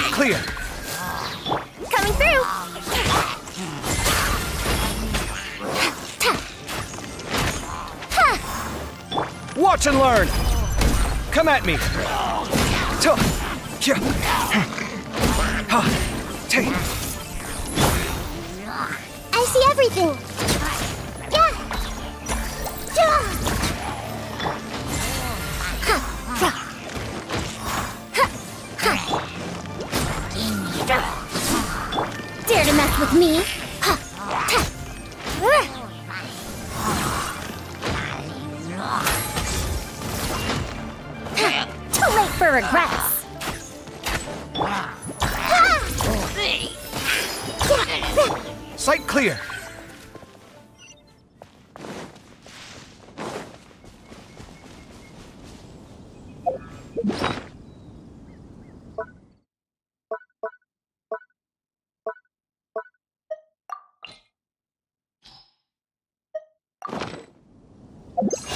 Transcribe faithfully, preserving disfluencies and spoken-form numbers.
Sight clear. Coming through. Watch and learn. Come at me. Tuh. Yeah. Ha. Take. I see everything. Yeah. Yeah. Ha. Ha. Ha. Ha. Dare to mess with me? Ha. Ha. Too late for regrets. Sight clear. You